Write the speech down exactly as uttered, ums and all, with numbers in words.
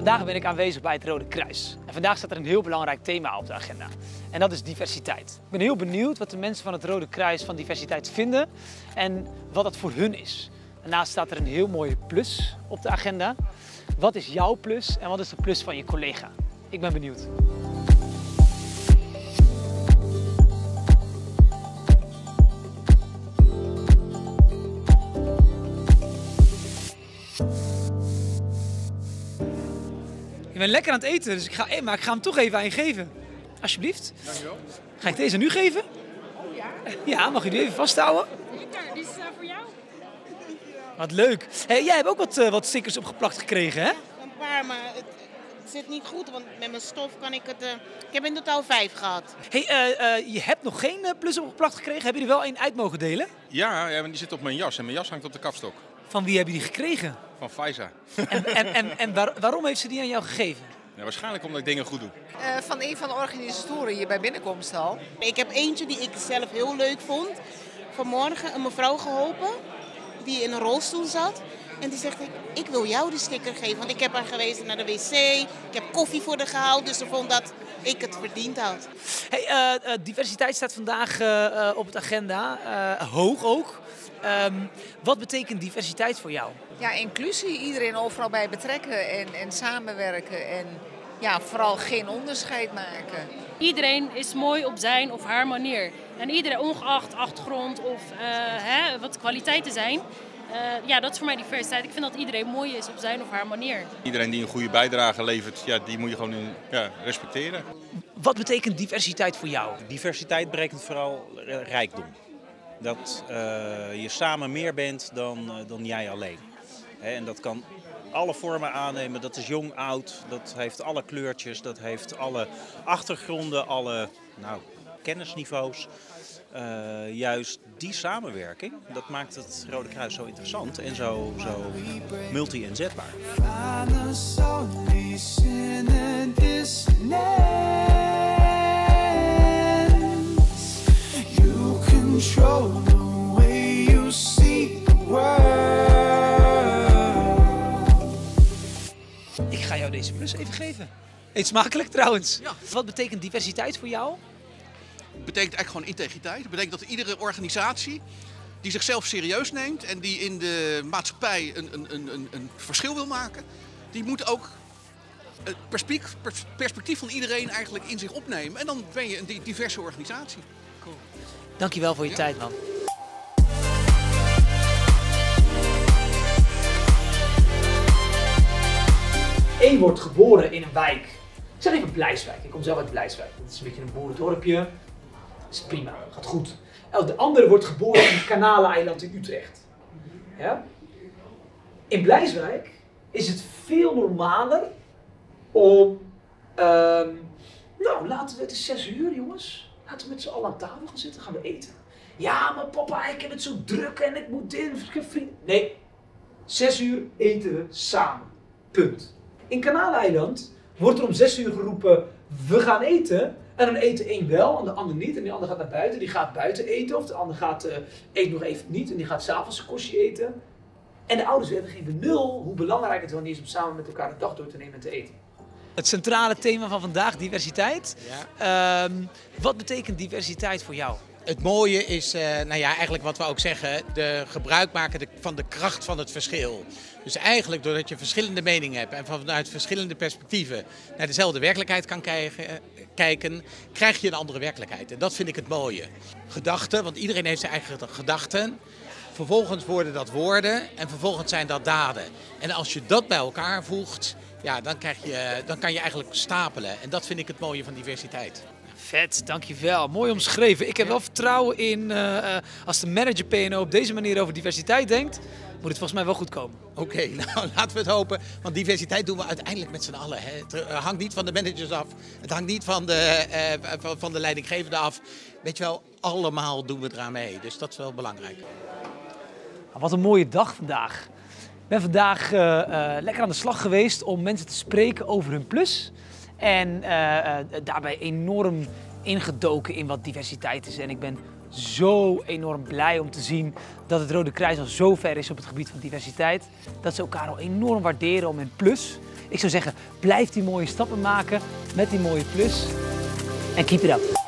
Vandaag ben ik aanwezig bij het Rode Kruis. En vandaag staat er een heel belangrijk thema op de agenda. En dat is diversiteit. Ik ben heel benieuwd wat de mensen van het Rode Kruis van diversiteit vinden en wat dat voor hun is. Daarnaast staat er een heel mooie plus op de agenda. Wat is jouw plus en wat is de plus van je collega? Ik ben benieuwd. Ik ben lekker aan het eten, dus ik ga, maar ik ga hem toch even aan je geven. Alsjeblieft. Dankjewel. Ga ik deze nu geven? Oh ja? Ja, mag je die even vasthouden? Lekker, dit is uh, voor jou. Wat leuk. Hey, jij hebt ook wat, uh, wat stickers opgeplakt gekregen, hè? Een paar, maar het, het zit niet goed, want met mijn stof kan ik het... Uh, ik heb in totaal vijf gehad. Hey, uh, uh, je hebt nog geen uh, plus opgeplakt gekregen. Heb je er wel één uit mogen delen? Ja, ja, die zit op mijn jas en mijn jas hangt op de kapstok. Van wie heb je die gekregen? Van Faiza. En, en, en, en waar, waarom heeft ze die aan jou gegeven? Ja, waarschijnlijk omdat ik dingen goed doe. Uh, van een van de organisatoren hier bij binnenkomst al. Ik heb eentje die ik zelf heel leuk vond. Vanmorgen een mevrouw geholpen die in een rolstoel zat. En die zegt, ik, ik wil jou die sticker geven, want ik heb haar gewezen naar de wc. Ik heb koffie voor haar gehaald, dus ze vond dat ik het verdiend had. Hey, uh, uh, diversiteit staat vandaag uh, uh, op het agenda, uh, hoog ook. Um, wat betekent diversiteit voor jou? Ja, inclusie, iedereen overal bij betrekken en, en samenwerken en ja, vooral geen onderscheid maken. Iedereen is mooi op zijn of haar manier. En iedereen, ongeacht achtergrond of uh, hè, wat kwaliteiten zijn, uh, ja, dat is voor mij diversiteit. Ik vind dat iedereen mooi is op zijn of haar manier. Iedereen die een goede bijdrage levert, ja, die moet je gewoon ja, respecteren. Wat betekent diversiteit voor jou? Diversiteit betekent vooral rijkdom. Dat uh, je samen meer bent dan, uh, dan jij alleen. He, en dat kan alle vormen aannemen. Dat is jong, oud. Dat heeft alle kleurtjes. Dat heeft alle achtergronden, alle nou, kennisniveaus. Uh, juist die samenwerking, dat maakt het Rode Kruis zo interessant en zo, zo multi-inzetbaar. Control the way you see the world. Ik ga jou deze plus even geven. Eet smakelijk trouwens. Ja. Wat betekent diversiteit voor jou? Het betekent eigenlijk gewoon integriteit. Het betekent dat iedere organisatie die zichzelf serieus neemt en die in de maatschappij een, een, een, een verschil wil maken, die moet ook het perspectief, perspectief van iedereen eigenlijk in zich opnemen. En dan ben je een diverse organisatie. Cool. Dankjewel voor je ja. tijd, man. Eén wordt geboren in een wijk. Ik zeg even Blijswijk. Ik kom zelf uit Blijswijk. Dat is een beetje een boerendorpje. Dat is prima, gaat goed. De andere wordt geboren in het Kanaleneiland in Utrecht. Ja? In Blijswijk is het veel normaler om... Um, nou, laten we het is zes uur, jongens. Laten we met z'n allen aan tafel gaan zitten, gaan we eten. Ja, maar papa, ik heb het zo druk en ik moet dit, ik heb vrienden. Nee, zes uur eten we samen. Punt. In Kanaleiland wordt er om zes uur geroepen, we gaan eten. En dan eten één wel en de ander niet. En die ander gaat naar buiten, die gaat buiten eten. Of de ander gaat, uh, eet nog even niet en die gaat s'avonds een kostje eten. En de ouders hebben geen benul hoe belangrijk het wel is om samen met elkaar de dag door te nemen en te eten. Het centrale thema van vandaag, diversiteit. Ja. Um, wat betekent diversiteit voor jou? Het mooie is, uh, nou ja, eigenlijk wat we ook zeggen, de gebruik maken de, van de kracht van het verschil. Dus eigenlijk doordat je verschillende meningen hebt en vanuit verschillende perspectieven naar dezelfde werkelijkheid kan kijken, kijken, krijg je een andere werkelijkheid. En dat vind ik het mooie. Gedachten, want iedereen heeft zijn eigen gedachten. Vervolgens worden dat woorden en vervolgens zijn dat daden. En als je dat bij elkaar voegt, ja, dan, krijg je, dan kan je eigenlijk stapelen. En dat vind ik het mooie van diversiteit. Vet, dankjewel. Mooi omschreven. Ik heb wel vertrouwen in, uh, uh, als de manager P en O op deze manier over diversiteit denkt, moet het volgens mij wel goed komen. Oké, okay, nou laten we het hopen. Want diversiteit doen we uiteindelijk met z'n allen. Hè. Het hangt niet van de managers af. Het hangt niet van de, uh, van de leidinggevende af. Weet je wel, allemaal doen we eraan mee. Dus dat is wel belangrijk. Wat een mooie dag vandaag. Ik ben vandaag uh, uh, lekker aan de slag geweest om mensen te spreken over hun plus. En uh, uh, daarbij enorm ingedoken in wat diversiteit is. En ik ben zo enorm blij om te zien dat het Rode Kruis al zo ver is op het gebied van diversiteit. Dat ze elkaar al enorm waarderen om hun plus Ik zou zeggen, blijf die mooie stappen maken met die mooie plus. En keep it up.